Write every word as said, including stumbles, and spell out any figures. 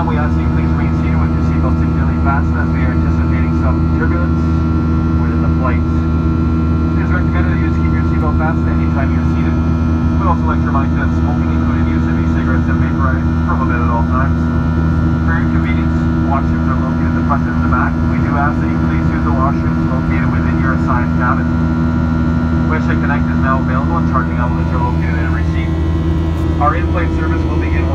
we ask that you please remain seated with your seatbelt securely fastened as we are anticipating some turbulence within the flight. It is recommended that you just keep your seatbelt fastened anytime you're seated. We'd also like to remind you that smoking, including use of e-cigarettes and vaporizers, is prohibited at all times. For your convenience, washrooms are located at the front and the back. We do ask that you please use the washrooms located within your assigned cabin. Wish to Connect is now available and charging outlets are located in every seat. Our in-flight service will begin